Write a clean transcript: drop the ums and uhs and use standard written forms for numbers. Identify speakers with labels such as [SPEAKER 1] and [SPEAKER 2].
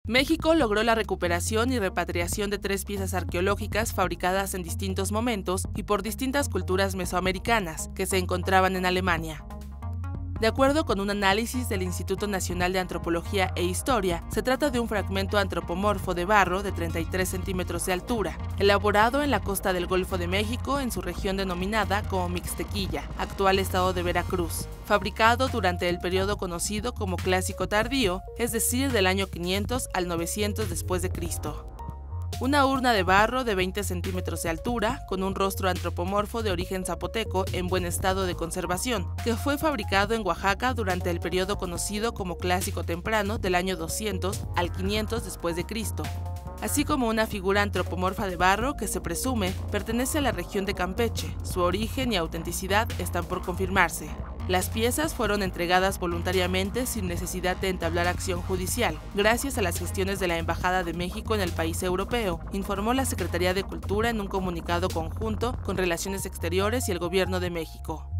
[SPEAKER 1] México logró la recuperación y repatriación de 3 piezas arqueológicas fabricadas en distintos momentos y por distintas culturas mesoamericanas que se encontraban en Alemania. De acuerdo con un análisis del Instituto Nacional de Antropología e Historia, se trata de un fragmento antropomorfo de barro de 33 centímetros de altura, elaborado en la costa del Golfo de México en su región denominada como Mixtequilla, actual estado de Veracruz, fabricado durante el periodo conocido como Clásico Tardío, es decir, del año 500 al 900 después de Cristo. Una urna de barro de 20 centímetros de altura, con un rostro antropomorfo de origen zapoteco en buen estado de conservación, que fue fabricado en Oaxaca durante el periodo conocido como Clásico Temprano del año 200 al 500 después de Cristo, así como una figura antropomorfa de barro que se presume pertenece a la región de Campeche. Su origen y autenticidad están por confirmarse. Las piezas fueron entregadas voluntariamente sin necesidad de entablar acción judicial, gracias a las gestiones de la Embajada de México en el país europeo, informó la Secretaría de Cultura en un comunicado conjunto con Relaciones Exteriores y el Gobierno de México.